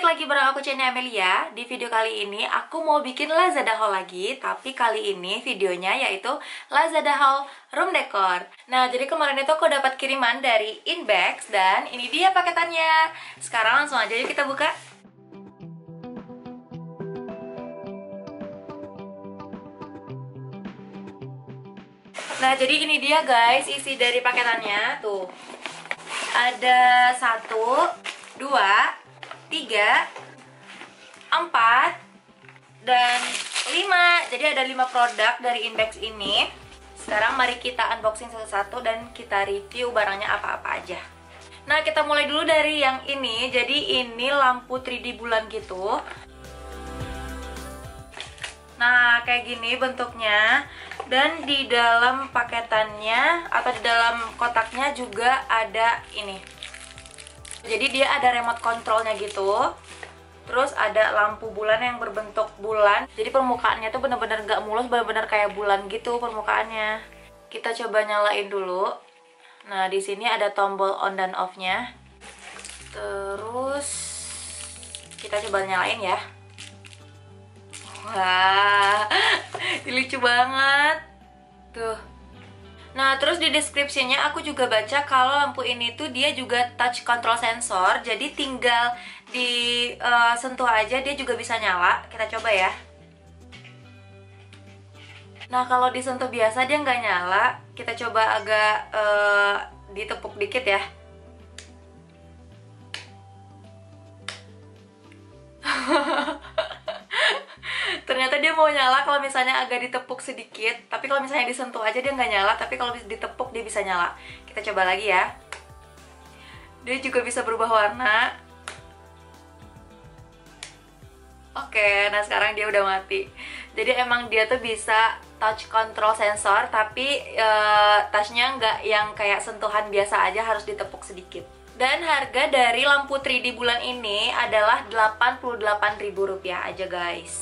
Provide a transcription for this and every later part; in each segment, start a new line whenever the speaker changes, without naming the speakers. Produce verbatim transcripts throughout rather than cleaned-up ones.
lagi bareng aku Chenya Amelia. Di video kali ini aku mau bikin Lazada haul lagi, tapi kali ini videonya yaitu Lazada haul room decor. Nah, jadi kemarin itu aku dapat kiriman dari Inbox dan ini dia paketannya. Sekarang langsung aja yuk kita buka. Nah, jadi ini dia guys isi dari paketannya. Tuh, ada satu, dua, tiga, empat, dan lima. Jadi ada lima produk dari Inbox ini. Sekarang mari kita unboxing satu-satu dan kita review barangnya apa-apa aja. Nah, kita mulai dulu dari yang ini. Jadi ini lampu tiga D bulan gitu. Nah, kayak gini bentuknya. Dan di dalam paketannya atau di dalam kotaknya juga ada ini. Jadi dia ada remote controlnya gitu. Terus ada lampu bulan yang berbentuk bulan. Jadi permukaannya tuh bener-bener gak mulus, bener-bener kayak bulan gitu permukaannya. Kita coba nyalain dulu. Nah, di sini ada tombol on dan off-nya. Terus kita coba nyalain ya. Wah, lucu banget. Tuh. Nah, terus di deskripsinya aku juga baca kalau lampu ini tuh dia juga touch control sensor. Jadi tinggal di uh, sentuh aja dia juga bisa nyala. Kita coba ya. Nah, kalau disentuh biasa dia nggak nyala. Kita coba agak uh, ditepuk dikit ya. Ternyata dia mau nyala kalau misalnya agak ditepuk sedikit. Tapi kalau misalnya disentuh aja dia nggak nyala. Tapi kalau ditepuk dia bisa nyala. Kita coba lagi ya. Dia juga bisa berubah warna. Oke, nah sekarang dia udah mati. Jadi emang dia tuh bisa touch control sensor. Tapi uh, touchnya nggak yang kayak sentuhan biasa aja, harus ditepuk sedikit. Dan harga dari lampu tiga D bulan ini adalah delapan puluh delapan ribu rupiah aja guys.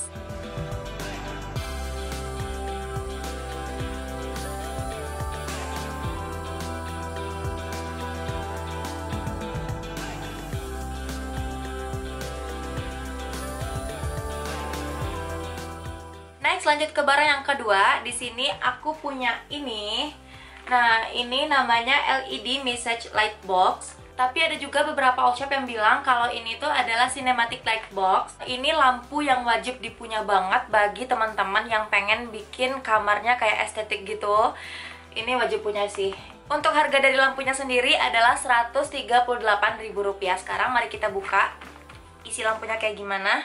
Next, lanjut ke barang yang kedua. Di sini aku punya ini. Nah, ini namanya L E D Message Light Box. Tapi ada juga beberapa all shop yang bilang kalau ini tuh adalah cinematic light box. Ini lampu yang wajib dipunya banget bagi teman-teman yang pengen bikin kamarnya kayak estetik gitu. Ini wajib punya sih. Untuk harga dari lampunya sendiri adalah seratus tiga puluh delapan ribu rupiah. Sekarang mari kita buka isi lampunya kayak gimana.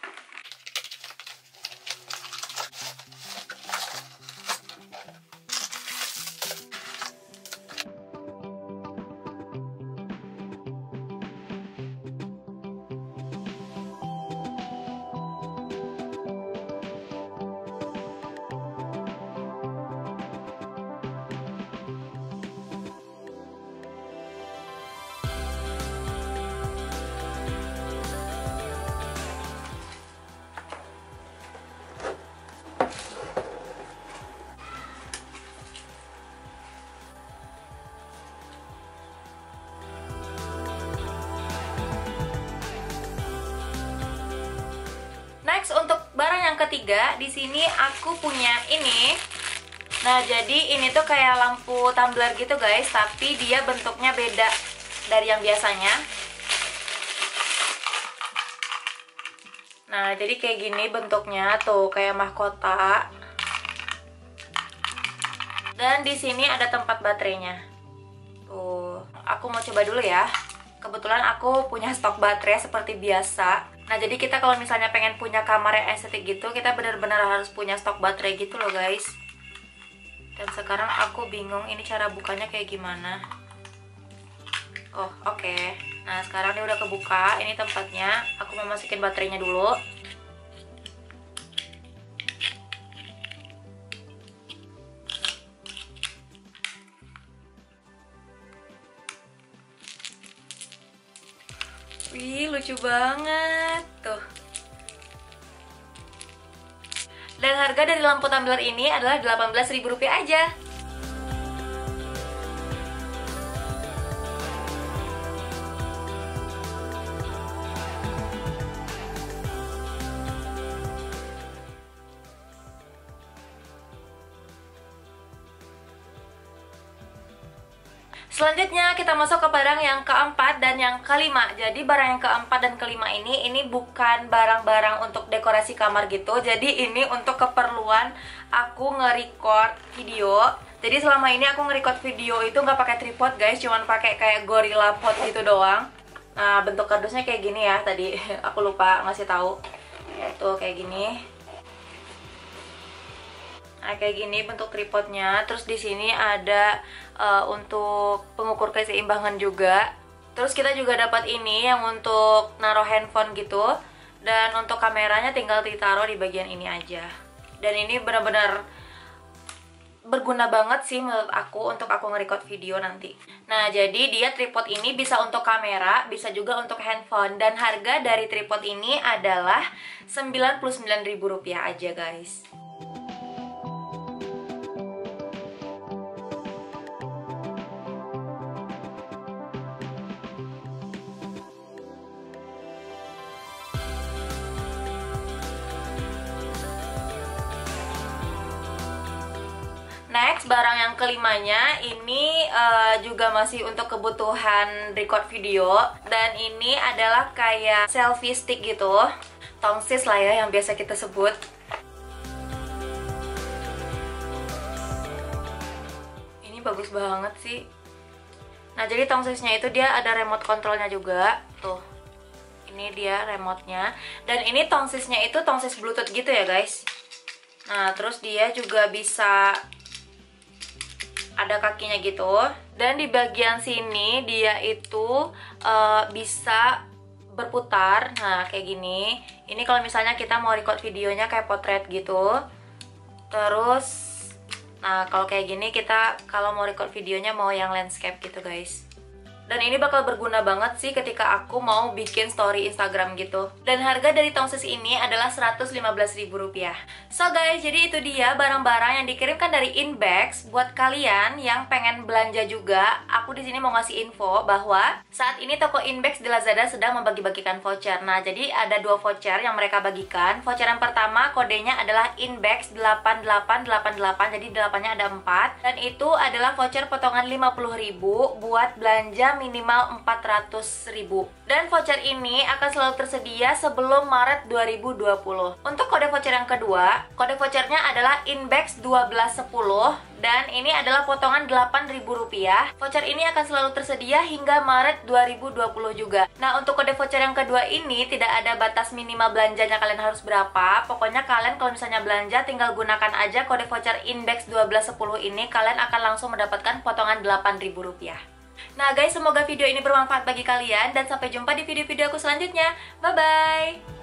Next, untuk barang yang ketiga, di sini aku punya ini. Nah, jadi ini tuh kayak lampu tumbler gitu guys, tapi dia bentuknya beda dari yang biasanya. Nah, jadi kayak gini bentuknya tuh, kayak mahkota. Dan di sini ada tempat baterainya. Tuh, aku mau coba dulu ya. Kebetulan aku punya stok baterai seperti biasa. Nah, jadi kita kalau misalnya pengen punya kamar yang estetik gitu, kita benar-benar harus punya stok baterai gitu loh guys. Dan sekarang aku bingung ini cara bukanya kayak gimana. Oh, oke. Okay. Nah, sekarang ini udah kebuka. Ini tempatnya. Aku mau masukin baterainya dulu. Wih, lucu banget. Tuh. Dan harga dari lampu tumbler ini adalah delapan belas ribu rupiah aja. Selanjutnya kita masuk ke barang yang keempat dan yang kelima. Jadi barang yang keempat dan kelima ini ini bukan barang-barang untuk dekorasi kamar gitu. Jadi ini untuk keperluan aku nge-record video. Jadi selama ini aku nge-record video itu nggak pakai tripod guys, cuman pakai kayak Gorilla Pod gitu doang. Nah, bentuk kardusnya kayak gini ya. Tadi aku lupa ngasih tahu. Tuh kayak gini. Nah, kayak gini bentuk tripodnya. Terus di sini ada uh, untuk pengukur keseimbangan juga. Terus kita juga dapat ini yang untuk naruh handphone gitu. Dan untuk kameranya tinggal ditaruh di bagian ini aja. Dan ini benar-benar berguna banget sih menurut aku untuk aku nge-record video nanti. Nah, jadi dia tripod ini bisa untuk kamera, bisa juga untuk handphone. Dan harga dari tripod ini adalah sembilan puluh sembilan ribu rupiah aja guys. Next, barang yang kelimanya ini uh, juga masih untuk kebutuhan record video. Dan ini adalah kayak selfie stick gitu, tongsis lah ya yang biasa kita sebut. Ini bagus banget sih. Nah, jadi tongsisnya itu dia ada remote controlnya juga. Tuh, ini dia remote-nya. Dan ini tongsisnya itu tongsis bluetooth gitu ya guys. Nah, terus dia juga bisa ada kakinya gitu. Dan di bagian sini dia itu uh, bisa berputar. Nah, kayak gini. Ini kalau misalnya kita mau record videonya kayak potret gitu. Terus, nah kalau kayak gini kita kalau mau record videonya mau yang landscape gitu guys. Dan ini bakal berguna banget sih ketika aku mau bikin story Instagram gitu. Dan harga dari tongsis ini adalah seratus lima belas ribu rupiah. So guys, jadi itu dia barang-barang yang dikirimkan dari Inbags. Buat kalian yang pengen belanja juga, aku di sini mau ngasih info bahwa saat ini toko Inbags di Lazada sedang membagi-bagikan voucher. Nah, jadi ada dua voucher yang mereka bagikan. Voucher yang pertama kodenya adalah Inbags delapan delapan delapan delapan, jadi delapan-nya ada empat. Dan itu adalah voucher potongan lima puluh ribu buat belanja minimal empat ratus ribu. Dan voucher ini akan selalu tersedia sebelum Maret dua ribu dua puluh. Untuk kode voucher yang kedua, kode vouchernya adalah Inbags satu dua satu nol. Dan ini adalah potongan delapan ribu rupiah. Voucher ini akan selalu tersedia hingga Maret dua ribu dua puluh juga. Nah, untuk kode voucher yang kedua ini tidak ada batas minimal belanjanya kalian harus berapa. Pokoknya kalian kalau misalnya belanja tinggal gunakan aja kode voucher Inbags satu dua satu nol ini, kalian akan langsung mendapatkan potongan delapan ribu rupiah. Nah guys, semoga video ini bermanfaat bagi kalian dan sampai jumpa di video-video aku selanjutnya. Bye-bye!